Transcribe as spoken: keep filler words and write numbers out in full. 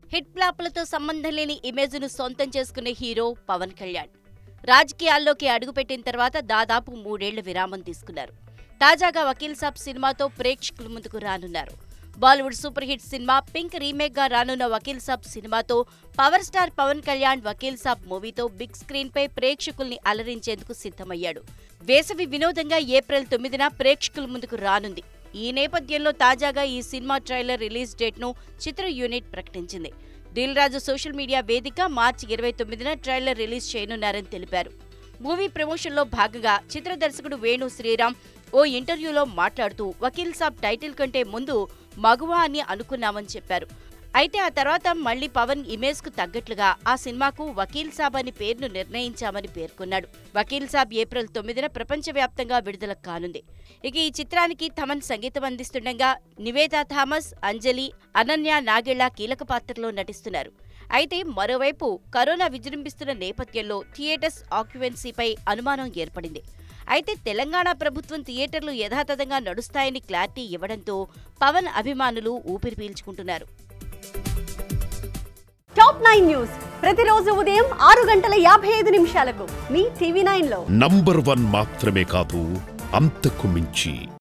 Hit ఫ్లాపులతో సంబంధం లేని ఇమేజ్ను సొంతం చేసుకునే హీరో పవన్ కళ్యాణ్ రాజకీయాల్లోకి అడుగుపెట్టిన తర్వాత దాదాపు మూడేళ్ల విరామం తీసుకున్నారు. తాజాగా వకీల్ సాబ్ సినిమాతో ప్రేక్షకుల ముందుకు రానున్నారు. బాలీవుడ్ సూపర్ హిట్ సినిమా పింక్ రీమేక్ గా రానున్న వకీల్ సాబ్ సినిమాతో పవర్ స్టార్ పవన్ కళ్యాణ్ వకీల్ సాబ్ మూవీతో బిగ్ స్క్రీన్ పై ప్రేక్షకుల్ని అలరించేందుకు సిద్ధమయ్యాడు. వేసవి వినోదంగా ఏప్రిల్ తొమ్మిదిన ప్రేక్షకుల ముందుకు రానుంది. ఈ నేపథ్యంలో తాజాగా ఈ సినిమా ట్రైలర్ రిలీజ్ డేట్ ను చిత్ర యూనిట్ ప్రకటించింది. దిల్ రాజు సోషల్ మీడియా వేదిక మార్చి ఇరవై తొమ్మిదిన ట్రైలర్ రిలీజ్ చేయనున్నారని తెలిపారు. మూవీ ప్రమోషన్ లో భాగంగా చిత్ర దర్శకుడు వేణు శ్రీరామ్ ఓ ఇంటర్వ్యూలో మాట్లాడుతూ వకీల్ సాబ్ టైటిల్ కంటే ముందు మగువా అని అనుకున్నామని చెప్పారు. అయితే ఆ తర్వాత మళ్లీ పవన్ ఇమేజ్ కు తగ్గట్లుగా ఆ సినిమాకు వకీల్ సాబ్ అని పేరును నిర్ణయించామని పేర్కొన్నాడు. వకీల్ సాబ్ ఏప్రిల్ తొమ్మిదిన ప్రపంచవ్యాప్తంగా విడుదల కానుంది. ఇక ఈ చిత్రానికి థమన్ సంగీతం అందిస్తుండగా నివేదా థామస్, అంజలి, అనన్య నాగెళ్ల కీలక పాత్రలో నటిస్తున్నారు. అయితే మరోవైపు కరోనా విజృంభిస్తున్న నేపథ్యంలో థియేటర్స్ ఆక్యుపెన్సీపై అనుమానం ఏర్పడింది. అయితే తెలంగాణ ప్రభుత్వం థియేటర్లు యథాతథంగా నడుస్తాయని క్లారిటీ ఇవ్వడంతో పవన్ అభిమానులు ఊపిరి పీల్చుకుంటున్నారు. టాప్ నైన్ న్యూస్ ప్రతిరోజు ఉదయం ఆరు గంటల యాభై ఐదు నిమిషాలకు మీ టీవీ నైన్ లో నంబర్ వన్ మాత్రమే కాదు, అంతకు మించి